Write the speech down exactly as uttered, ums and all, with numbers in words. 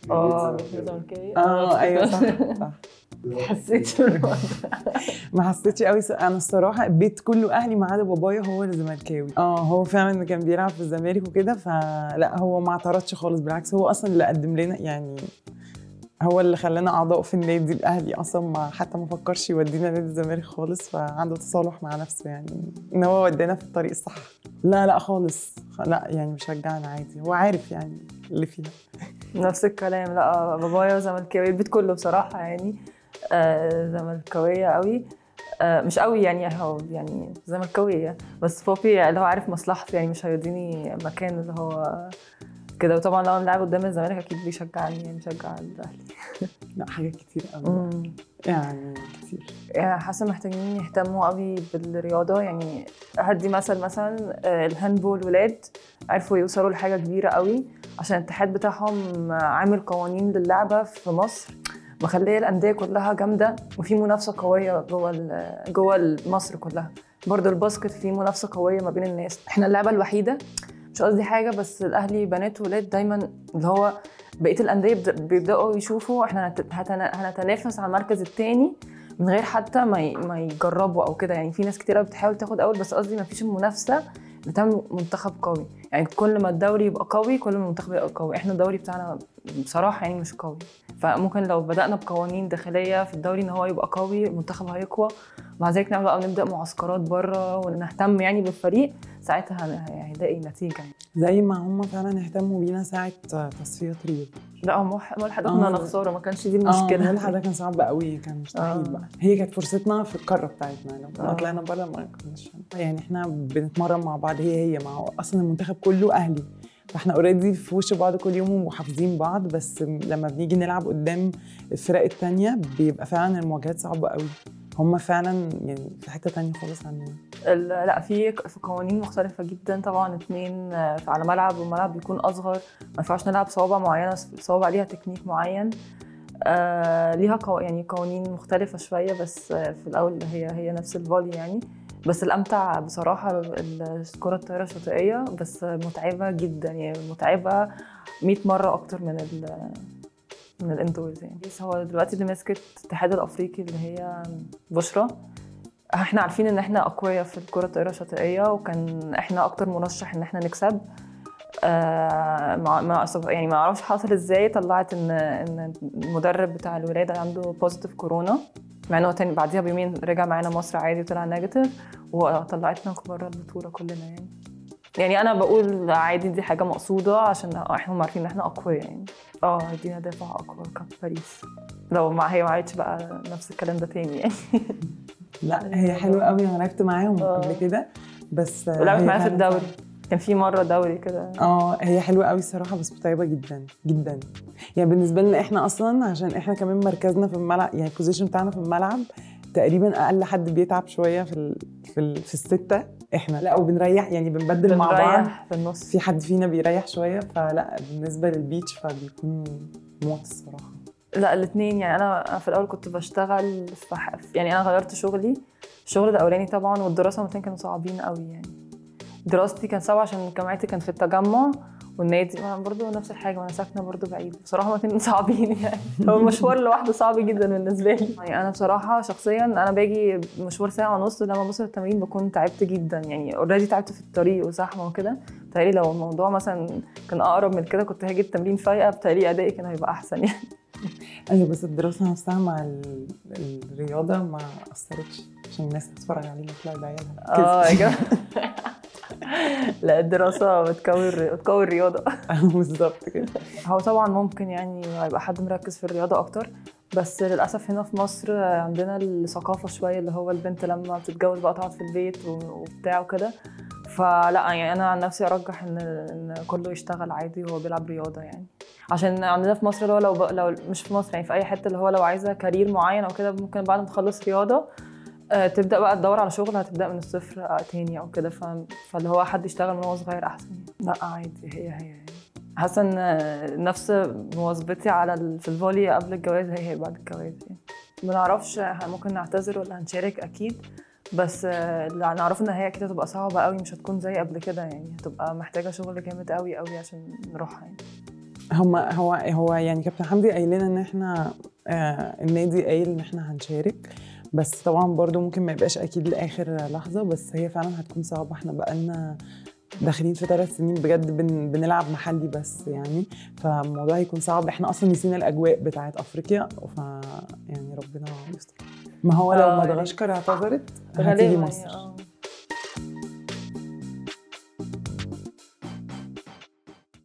اه زملكاوي. اه ايوه صح صح. حسيت بالوضع. ما حسيتش قوي. انا الصراحه البيت كله اهلي ما عدا بابايا هو اللي زملكاوي. اه هو فعلا اللي كان بيلعب في الزمالك وكده، فلا هو ما اعترضش خالص، بالعكس هو اصلا اللي قدم لنا يعني، هو اللي خلانا اعضاء في النادي الاهلي اصلا، ما حتى ما فكرش يودينا نادي الزمالك خالص، فعنده تصالح مع نفسه يعني ان هو ودانا في الطريق الصح. لا لا خالص، لا يعني مشجعنا عادي، هو عارف يعني اللي فيها. نفس الكلام. لا بابايا زملكاوي، البيت كله بصراحه يعني آه زملكاويه قوي. آه مش قوي يعني، هو يعني زملكاويه، بس بابي اللي هو عارف مصلحتي يعني، مش هيديني مكان اللي هو كده. وطبعا لو انا لاعب قدام الزمالك اكيد بيشجعني يعني، بيشجع الاهلي. لا حاجات كتير قوي يعني، كتير يعني حاسه محتاجين يهتموا قوي بالرياضه يعني. هدي مثل مثلا الهاندبول، ولاد عرفوا يوصلوا لحاجه كبيره قوي عشان الاتحاد بتاعهم عامل قوانين للعبه في مصر مخليه الانديه كلها جامده، وفي منافسه قويه جوه جوه مصر كلها. برضو الباسكت فيه منافسه قويه ما بين الناس. احنا اللعبه الوحيده، مش قصدي حاجه، بس الاهلي بنات وولاد دايما اللي هو بقيه الانديه بيبداوا يشوفوا احنا هنتنافس على المركز الثاني من غير حتى ما ما يجربوا او كده يعني. في ناس كتير قوي بتحاول تاخد اول، بس قصدي ما فيش المنافسه اللي تعمل منتخب قوي يعني. كل ما الدوري يبقى قوي كل ما المنتخب يبقى قوي. احنا الدوري بتاعنا بصراحه يعني مش قوي، فممكن لو بدانا بقوانين داخليه في الدوري ان هو يبقى قوي، المنتخب هيقوى، مع ذلك نعمل بقى ونبدا معسكرات بره ونهتم يعني بالفريق، ساعتها هنلاقي نتيجه يعني. زي ما هم فعلا اهتموا بينا ساعه تصفيات ريو. لا هو ملحق ده كنا نخسره، ما كانش دي المشكله. اه ملحق ده كان صعب قوي، كان مستحيل بقى. هي كانت فرصتنا في القاره بتاعتنا، لو كنا طلعنا بره ما كناش يعني. احنا بنتمرن مع بعض، هي هي مع اصلا المنتخب كله اهلي، فاحنا اوريدي في وش بعض كل يوم وحافظين بعض، بس لما بنيجي نلعب قدام الفرق التانية بيبقى فعلا المواجهات صعبه قوي. هم فعلا يعني في حته تانية خالص عننا. لا في في قوانين مختلفه جدا طبعا. اتنين على ملعب، والملعب بيكون اصغر، ما ينفعش نلعب صوابع معينه، صوابع ليها تكنيك معين، آه ليها قو... يعني قوانين مختلفه شويه، بس في الاول هي هي نفس الفولي يعني. بس الامتع بصراحه الكره الطايره الشاطئيه، بس متعبه جدا يعني، متعبه مية مره اكتر من ال من الاندورز يعني. بس هو دلوقتي اللي ماسكت الاتحاد الافريقي اللي هي بشرى، احنا عارفين ان احنا اقوياء في الكره الطايره الشاطئيه، وكان احنا اكتر مرشح ان احنا نكسب. آه ما يعني ما اعرفش حصل ازاي، طلعت ان ان المدرب بتاع الولاده عنده بوزيتيف كورونا، مع انه تاني بعديها بيومين رجع معانا مصر عادي وطلع نيجاتيف، وطلعتنا بره البطوله كلنا يعني. يعني انا بقول عادي دي حاجه مقصوده عشان احنا هم عارفين ان احنا اقوياء يعني. اه دينا دافع اقوى كاب باريس، لو ما هي ما عادش بقى نفس الكلام ده تاني يعني. لا هي حلوه قوي، انا لعبت معاهم قبل كده، بس لعبت معايا في الدوري، كان في مره دوري كده. اه هي حلوه قوي الصراحه، بس متعبه جدا جدا يعني بالنسبه لنا احنا اصلا، عشان احنا كمان مركزنا في الملعب يعني البوزيشن بتاعنا في الملعب تقريبا اقل حد بيتعب شويه في ال في ال في السته احنا. لا وبنريح يعني، بنبدل مع بعض في النص، في حد فينا بيريح شويه، فلا بالنسبه للبيتش فبيكون موت الصراحه. لا الاثنين يعني. انا في الاول كنت بشتغل في يعني، انا غيرت شغلي، الشغل الاولاني طبعا والدراسه الاثنين كانوا صعبين قوي يعني. دراستي كان صعبه عشان جامعتي كان في التجمع، والنادي برضه نفس الحاجه وانا ساكنه برضه بعيد. بصراحه الاثنين صعبين يعني، هو المشوار لوحده صعب جدا بالنسبه لي يعني. انا بصراحه شخصيا انا باجي مشوار ساعه ونص، لما بوصل التمرين بكون تعبت جدا يعني، اوريدي تعبت في الطريق وزحمه وكده. بتهيألي لو الموضوع مثلا كان اقرب من كده كنت هاجي التمرين فايقه، بتهيألي ادائي كان هيبقى احسن يعني. ايوه بس الدراسه نفسها مع الرياضه ما اثرتش، عشان الناس تتفرج علينا تلاقي بعيالها اه يا جماعه. لا الدراسه بتقوي بتقوي الرياضه. بالظبط كده. هو طبعا ممكن يعني يبقى حد مركز في الرياضه اكتر، بس للاسف هنا في مصر عندنا الثقافه شويه اللي هو البنت لما بتتجوز بقى تقعد في البيت وبتاع وكده. فلا يعني انا عن نفسي ارجح ان ان كله يشتغل عادي وهو بيلعب رياضه يعني. عشان عندنا في مصر اللي هو لو لو مش في مصر يعني، في اي حته اللي هو لو عايزه كارير معين او كده، ممكن بعد ما تخلص رياضه تبدا بقى تدور على شغل، هتبدا من الصفر تاني او كده. فاللي هو حد يشتغل من هو صغير احسن. لا عادي هي هي يعني. حاسه ان نفس مواظبتي على في الفولي قبل الجواز هي هي بعد الجواز يعني. ما نعرفش ممكن نعتذر ولا هنشارك اكيد، بس اللي نعرفه ان هي اكيد هتبقى صعبه قوي، مش هتكون زي قبل كده يعني، هتبقى محتاجه شغل جامد قوي قوي عشان نروحها يعني. هم هو هو يعني كابتن حمدي قايل لنا ان احنا آه النادي قايل ان احنا هنشارك، بس طبعا برضو ممكن ما يبقاش اكيد لاخر لحظه، بس هي فعلا هتكون صعبه. احنا بقالنا داخلين في ثلاث سنين بجد بن بنلعب محلي بس يعني، فالموضوع هيكون صعب. احنا اصلا نسينا الاجواء بتاعت افريقيا، ف يعني ربنا يستر. ما هو لو آه، مدغشقر اعتذرت هتيجي غالبا مصر. اه